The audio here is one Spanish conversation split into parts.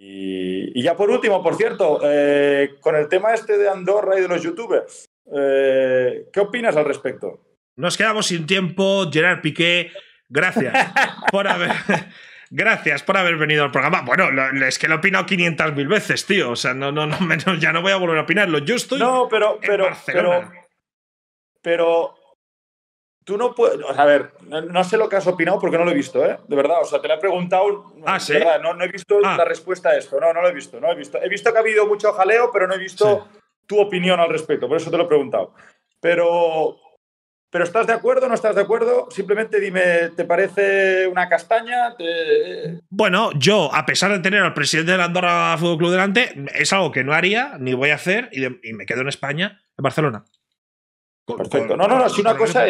Y ya por último, por cierto, con el tema este de Andorra y de los youtubers, ¿qué opinas al respecto? Nos quedamos sin tiempo. Gerard Piqué, gracias por haber... Gracias por haber venido al programa. Bueno, es que lo he opinado 500.000 veces, tío. O sea, menos, ya no voy a volver a opinarlo. Yo estoy en Barcelona. Pero tú no puedes... O sea, a ver, no sé lo que has opinado porque no lo he visto, ¿eh? De verdad, o sea, te lo he preguntado... ¿Sí? De verdad, no he visto la respuesta a esto. No lo he visto, He visto que ha habido mucho jaleo, pero no he visto tu opinión al respecto. Por eso te lo he preguntado. Pero ¿estás de acuerdo o no estás de acuerdo? Simplemente dime, ¿te parece una castaña? Bueno, yo, a pesar de tener al presidente del Andorra Fútbol Club delante, es algo que no haría, ni voy a hacer, y me quedo en España, en Barcelona. Perfecto. No, si una cosa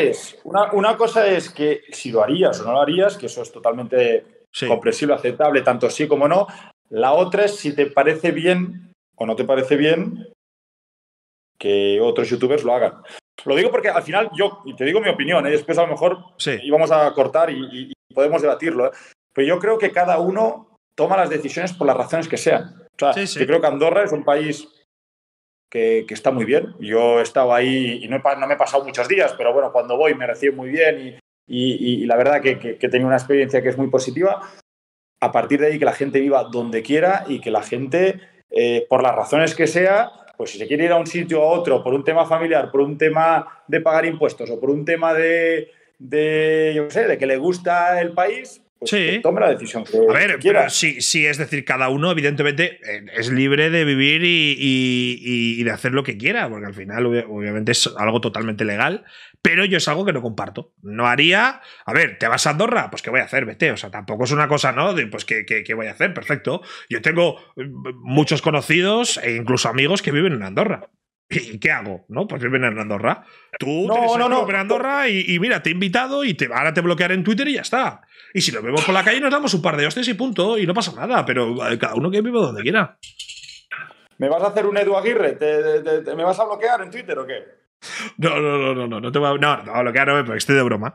es que si lo harías o no lo harías, que eso es totalmente comprensible, aceptable, tanto sí como no. La otra es si te parece bien o no te parece bien que otros youtubers lo hagan. Lo digo porque al final y te digo mi opinión, después a lo mejor íbamos a cortar y podemos debatirlo, pero yo creo que cada uno toma las decisiones por las razones que sean. O sea, yo creo que Andorra es un país que está muy bien. Yo he estado ahí y no me he pasado muchos días, pero bueno, cuando voy me recibo muy bien y la verdad que he tenido una experiencia que es muy positiva. A partir de ahí que la gente viva donde quiera y que la gente, por las razones que sea, pues si se quiere ir a un sitio o a otro por un tema familiar, por un tema de pagar impuestos o por un tema de yo qué sé, de que le gusta el país, pues que tome la decisión que quiera. Pero sí, es decir, cada uno evidentemente es libre de vivir y de hacer lo que quiera, porque al final obviamente es algo totalmente legal, pero yo es algo que no comparto. No haría... A ver, ¿te vas a Andorra? Pues ¿qué voy a hacer? Vete. O sea, tampoco es una cosa, ¿no? De, pues ¿qué voy a hacer? Perfecto. Yo tengo muchos conocidos e incluso amigos que viven en Andorra. ¿Y qué hago? ¿No? Pues viven en Andorra. Tú tienes en Andorra y mira, te he invitado y ahora te bloquearé en Twitter y ya está. Y si nos vemos por la calle nos damos un par de hostias y punto, y no pasa nada, pero cada uno que viva donde quiera. ¿Me vas a hacer un Edu Aguirre? ¿Me vas a bloquear en Twitter o qué? No te voy a bloquear, no, porque estoy de broma.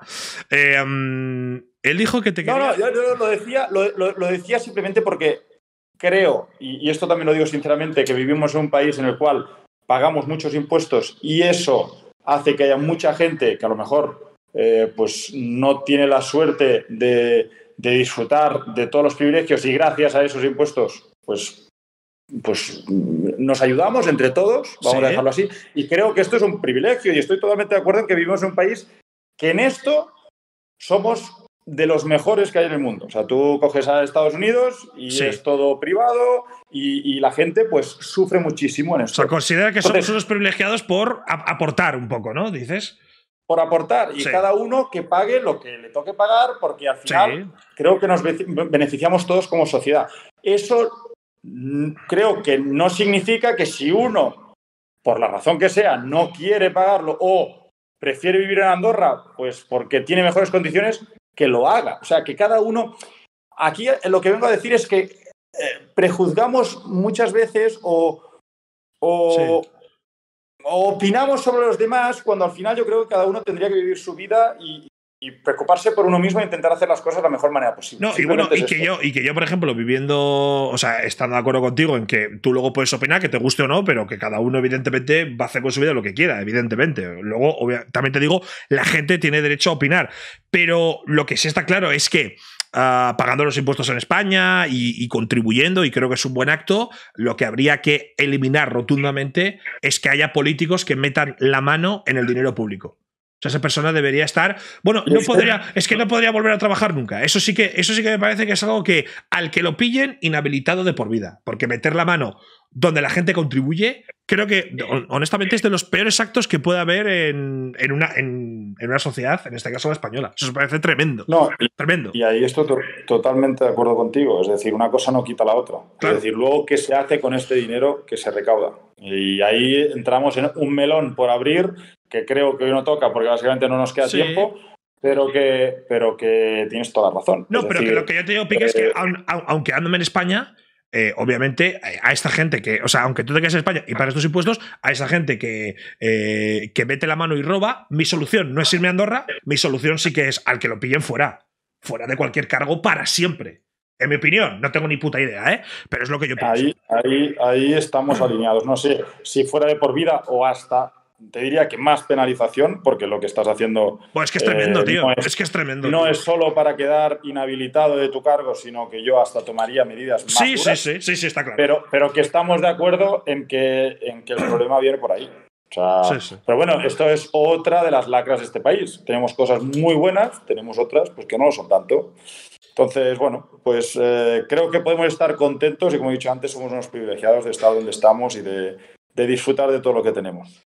Él dijo que te quería... yo lo decía simplemente porque creo, y esto también lo digo sinceramente, que vivimos en un país en el cual pagamos muchos impuestos y eso hace que haya mucha gente que a lo mejor pues no tiene la suerte de disfrutar de todos los privilegios y gracias a esos impuestos pues nos ayudamos entre todos, vamos a dejarlo así, y creo que esto es un privilegio y estoy totalmente de acuerdo en que vivimos en un país que en esto somos de los mejores que hay en el mundo. O sea, tú coges a Estados Unidos y es todo privado y la gente pues sufre muchísimo en esto. O sea, considera que somos unos privilegiados por aportar un poco, ¿no? Dices... Por aportar y cada uno que pague lo que le toque pagar porque al final creo que nos beneficiamos todos como sociedad. Eso creo que no significa que si uno, por la razón que sea, no quiere pagarlo o prefiere vivir en Andorra, pues porque tiene mejores condiciones, que lo haga. O sea, que cada uno... Aquí lo que vengo a decir es que prejuzgamos muchas veces o opinamos sobre los demás cuando al final yo creo que cada uno tendría que vivir su vida y preocuparse por uno mismo e intentar hacer las cosas de la mejor manera posible. No, y que yo, por ejemplo, viviendo, o sea, estando de acuerdo contigo en que tú luego puedes opinar, que te guste o no, pero que cada uno evidentemente va a hacer con su vida lo que quiera, evidentemente. Luego, también te digo, la gente tiene derecho a opinar, pero lo que sí está claro es que pagando los impuestos en España y contribuyendo, y creo que es un buen acto, lo que habría que eliminar rotundamente es que haya políticos que metan la mano en el dinero público. O sea, esa persona debería estar... Bueno, no podría volver a trabajar nunca. Eso sí que me parece que es algo que al que lo pillen, inhabilitado de por vida. Porque meter la mano donde la gente contribuye, creo que, honestamente, es de los peores actos que puede haber en una sociedad, en este caso la española. Eso me parece tremendo. Tremendo. Y ahí estoy totalmente de acuerdo contigo. Es decir, una cosa no quita la otra. Claro. Es decir, luego, ¿qué se hace con este dinero que se recauda? Y ahí entramos en un melón por abrir, que creo que hoy no toca porque básicamente no nos queda tiempo, pero que tienes toda la razón. No, pero que lo que yo te digo, Piqué, es que aunque ándome en España, obviamente a esta gente que, o sea, aunque tú te quedes en España y pagues tus impuestos, a esa gente que mete la mano y roba, mi solución no es irme a Andorra, mi solución sí que es al que lo pillen fuera de cualquier cargo para siempre. En mi opinión, no tengo ni puta idea, ¿eh? Pero es lo que yo pienso. Ahí estamos alineados. No sé si fuera de por vida o hasta, te diría que más penalización, porque lo que estás haciendo. Pues es que es tremendo, tío. No es que es tremendo. No tío. es solo para quedar inhabilitado de tu cargo, sino que yo hasta tomaría medidas más duras. Sí, está claro. Pero que estamos de acuerdo en que el problema viene por ahí. O sea, sí. Pero bueno, esto es otra de las lacras de este país. Tenemos cosas muy buenas, tenemos otras pues que no lo son tanto. Entonces, bueno, pues creo que podemos estar contentos y, como he dicho antes, somos unos privilegiados de estar donde estamos y de disfrutar de todo lo que tenemos.